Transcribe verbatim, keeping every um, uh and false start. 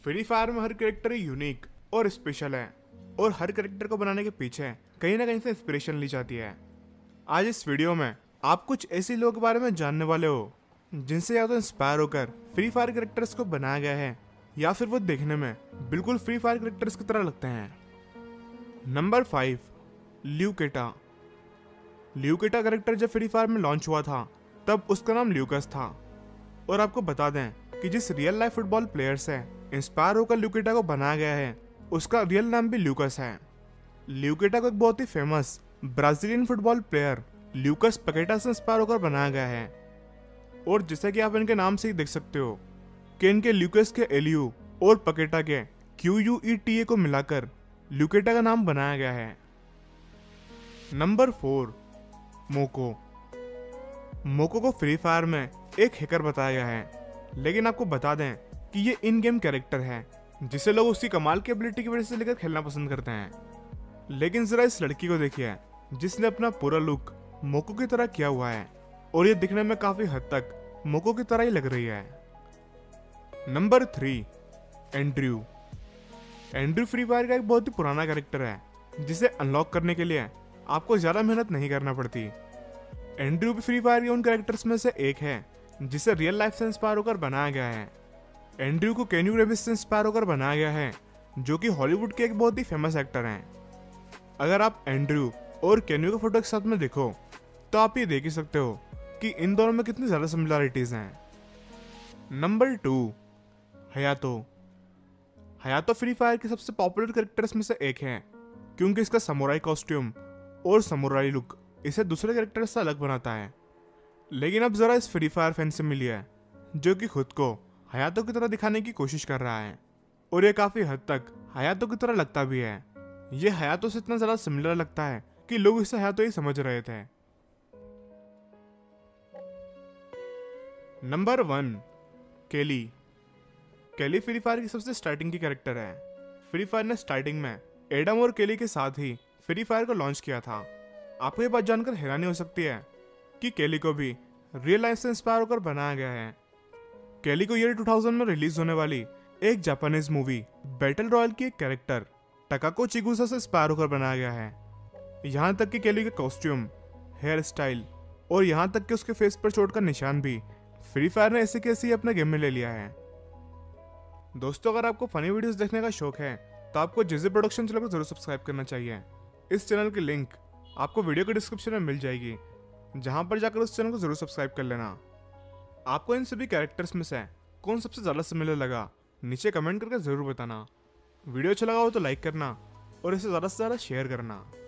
Free fire में हर character unique और स्पेशल है और हर कैरेक्टर को बनाने के पीछे कहीं ना कहीं से इंस्पिरेशन ली जाती है। आज इस वीडियो में आप कुछ ऐसे लोगों के बारे में जानने वाले हो जिनसे या तो इंस्पायर होकर फ्री फायर कैरेक्टर्स को बनाया गया है या फिर वो देखने में बिल्कुल फ्री फायर कैरेक्टर्स की तरह लगते हैं। Number five, Luqueta. Luqueta character जब फ्री फायर में लॉन्च हुआ था तब उसका नाम ल्यूकस था। और आपको बता दें कि जिस रियल लाइफ फुटबॉल प्लेयर से इंस्पायर होकर ल्यूकेटा को बनाया गया है उसका रियल नाम भी ल्यूकस है। ल्यूकेटा को एक बहुत ही famous Brazilian football player Lucas Paqueta से इंस्पायर होकर बनाया गया है। और जैसा कि आप इनके नाम से ही देख सकते हो कि इनके ल्यूकस के एलयू और पकेटा के Q U E T A को मिलाकर ल्यूकेटा का नाम बनाया गया है। नंबर फोर, मोको। मोको को फ्री फायर में एक हैकर बताया गया है, लेकिन आपको बता दें कि ये इन गेम कैरेक्टर है जिसे लोग उसकी कमाल की एबिलिटी की वजह से लेकर खेलना पसंद करते हैं। लेकिन जरा इस लड़की को देखिए जिसने अपना पूरा लुक मोको की तरह किया हुआ है और ये दिखने में काफी हद तक मोको की तरह ही लग रही है। Number three, Andrew. Andrew free fire का एक बहुत ही पुराना कैरेक्टर है जिसे अनलॉक करने के लिए आपको ज्यादा मेहनत नहीं करना पड़ती। एंड्रयू भी फ्री फायर के उन कैरेक्टर्स में से एक है जिसे रियल लाइफ से इंस्पायर होकर बनाया गया है। एंड्रयू को केन्यू रेविस से इंस्पायर होकर बनाया गया है जो कि हॉलीवुड के एक बहुत ही फेमस एक्टर हैं। अगर आप एंड्रयू और केन्यू के फोटो एक साथ में देखो तो आप ये देख ही सकते हो कि इन दोनों में कितनी ज्यादा सिमिलरिटीज हैं। Number two, Hayato. Hayato free fire के सबसे पॉपुलर कैरेक्टर्स में से एक है क्योंकि इसका समुराई कॉस्ट्यूम और समुराई लुक इसे दूसरे कैरेक्टर से अलग बनाता है। लेकिन अब जरा इस फ्री फायर फैन से मिलिए जो कि खुद को हयातो की तरह दिखाने की कोशिश कर रहा है और ये काफी हद तक हयातो की तरह लगता भी है। ये हयातो से इतना ज्यादा सिमिलर लगता है कि लोग इसे हयातो ही समझ रहे थे। नंबर वन, केली। केली फ्री फायर की सबसे स्टार्टिंग की कैरेक्टर है। फ्री फायर ने स्टार्टिंग में एडम और केली के साथ ही फ्री फायर को लॉन्च किया था। आपको ये बात जानकर हैरानी हो सकती है कि केली को भी रियल लाइफ से इंस्पायर होकर बनाया गया है। केली को ईयर टू थाउज़ेंड में रिलीज होने वाली एक जापानीज मूवी बैटल रॉयल की एक कैरेक्टर टकाको चिगुसा से इंस्पायर होकर बनाया गया है। यहाँ तक कि केली के कॉस्ट्यूम, हेयर स्टाइल और यहाँ तक कि उसके फेस पर चोट का निशान भी फ्री फायर ने ऐसे कैसे ही अपने गेम में ले लिया है। दोस्तों, अगर आपको फनी वीडियोस देखने का शौक है तो आपको जिजी प्रोडक्शन चैनल को जरूर सब्सक्राइब करना चाहिए। इस चैनल की लिंक आपको वीडियो के डिस्क्रिप्शन में मिल जाएगी, जहां पर जाकर उस चैनल को जरूर सब्सक्राइब कर लेना। आपको इन सभी कैरेक्टर्स में से कौन सबसे ज्यादा सिमिलर लगा नीचे कमेंट करके जरूर बताना। वीडियो अच्छा लगा हो तो लाइक करना और इसे ज्यादा से ज्यादा शेयर करना।